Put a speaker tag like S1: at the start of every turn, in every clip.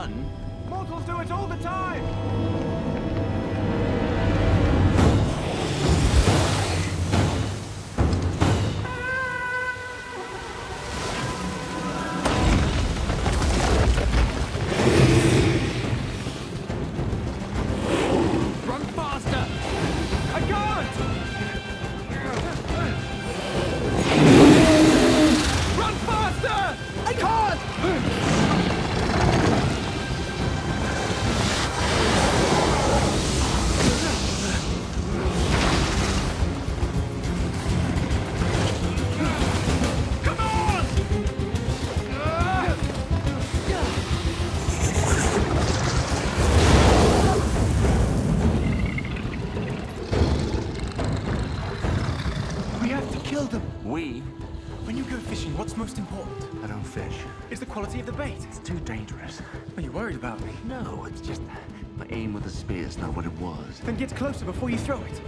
S1: run?
S2: Mortals do it all the time!
S1: Run faster!
S2: I can't! Run faster! I can't! Come on! We have to kill them.
S1: We?
S2: When you go fishing, what's most important?
S1: I don't fish.
S2: Is the quality of the bait.
S1: It's too dangerous.
S2: Are you worried about me?
S1: No, it's just my aim with the spear is not what it was.
S2: Then get closer before you throw it.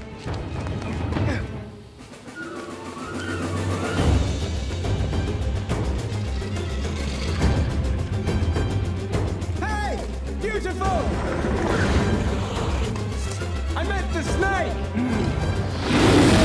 S2: Hey! Beautiful! I meant the snake!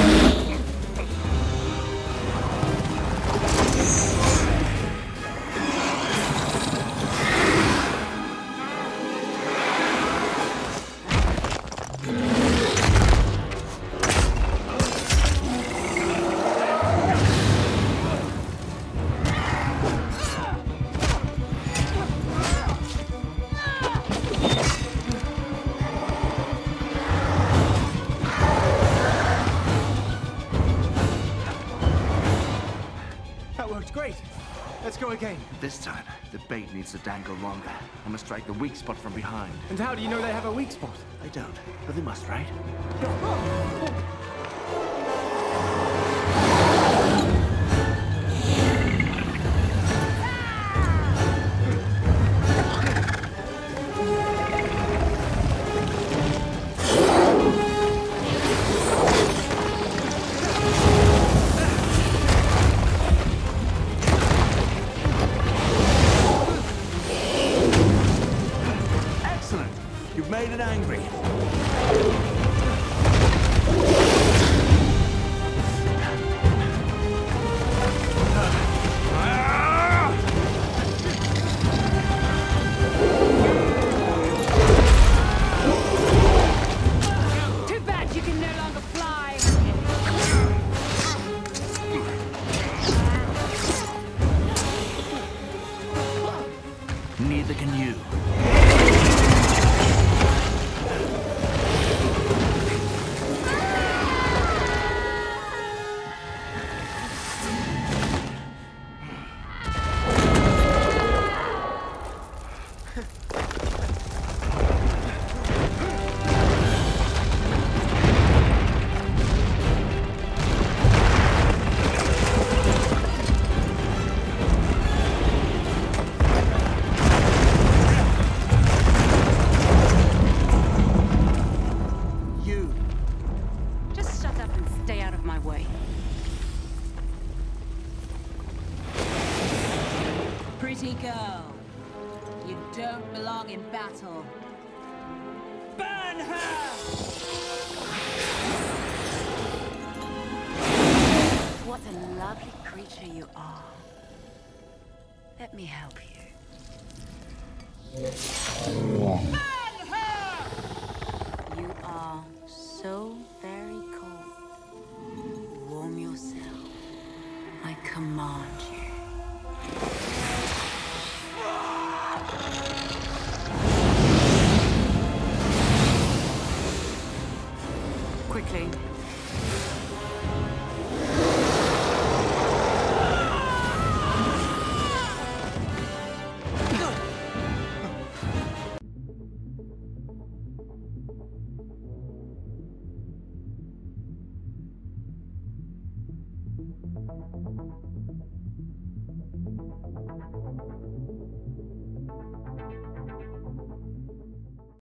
S2: That worked great. Let's go again.
S1: This time, the bait needs to dangle longer. I must strike the weak spot from behind.
S2: And how do you know they have a weak spot?
S1: I don't, but they must, right? Excellent! You've made it angry.
S3: Too bad you can no longer fly.
S1: Neither can you. You.
S3: Just shut up and stay out of my way.
S4: Pretty girl, you don't belong in battle. Burn her!
S3: What a lovely creature you are. Let me help you.
S4: Burn her!
S3: You are so very cold. Warm yourself. I command you. Quickly.